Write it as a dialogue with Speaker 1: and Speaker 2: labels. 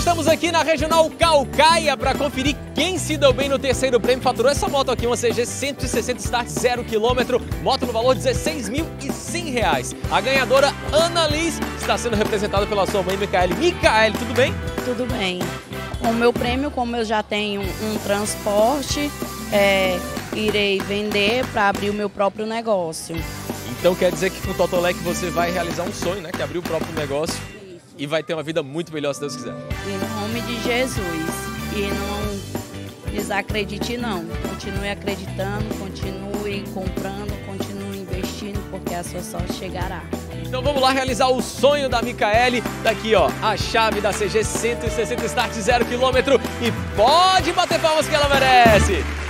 Speaker 1: estamos aqui na Regional Caucaia para conferir quem se deu bem no terceiro prêmio. Faturou essa moto aqui, uma CG 160 Start 0 km, moto no valor de R$16.100. A ganhadora, Ana Liz, está sendo representada pela sua mãe, Micaele. Micaele, tudo bem?
Speaker 2: Tudo bem. Com o meu prêmio, como eu já tenho um transporte, irei vender para abrir o meu próprio negócio.
Speaker 1: Então quer dizer que com o Totolec você vai realizar um sonho, né? Que é abrir o próprio negócio. Isso. E vai ter uma vida muito melhor, se Deus quiser.
Speaker 2: E no nome de Jesus. E não desacredite não. Continue acreditando, continue comprando, continue investindo, porque a sua sorte chegará.
Speaker 1: Então vamos lá realizar o sonho da Micaele. Daqui, ó, a chave da CG 160 Start 0 km. E pode bater palmas que ela merece!